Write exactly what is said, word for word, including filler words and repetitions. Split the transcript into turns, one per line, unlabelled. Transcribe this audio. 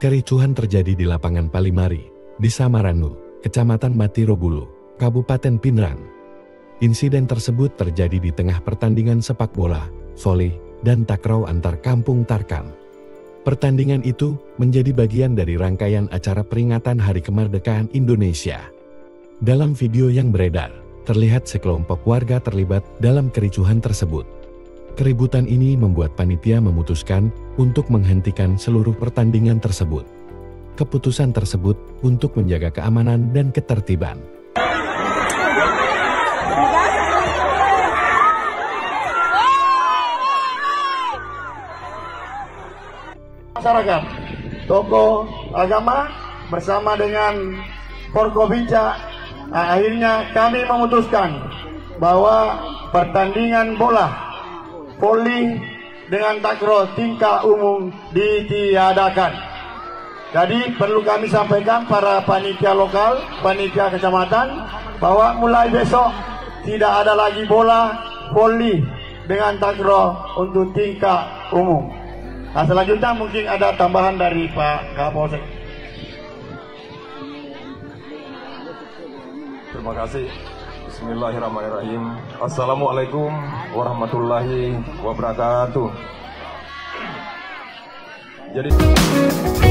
Kericuhan terjadi di lapangan Palimari, Desa Marannu, Kecamatan Matirobulu, Kabupaten Pinrang. Insiden tersebut terjadi di tengah pertandingan sepak bola, voli, dan takraw antar kampung Tarkam. Pertandingan itu menjadi bagian dari rangkaian acara peringatan Hari Kemerdekaan Indonesia. Dalam video yang beredar, terlihat sekelompok warga terlibat dalam kericuhan tersebut. Keributan ini membuat panitia memutuskan untuk menghentikan seluruh pertandingan tersebut. Keputusan tersebut untuk menjaga keamanan dan ketertiban.
Masyarakat, tokoh agama bersama dengan Forkobinca, akhirnya kami memutuskan bahwa pertandingan bola, voli dengan takraw tingkat umum ditiadakan. Jadi perlu kami sampaikan para panitia lokal, panitia kecamatan, bahwa mulai besok tidak ada lagi bola, voli dengan takraw untuk tingkat umum. Nah, selanjutnya mungkin ada tambahan dari Pak Kapolsek.
Terima kasih. Bismillahirrahmanirrahim. Assalamualaikum warahmatullahi wabarakatuh. Jadi